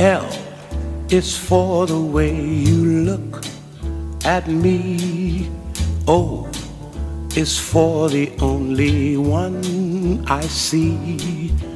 L is for the way you look at me. O is for the only one I see.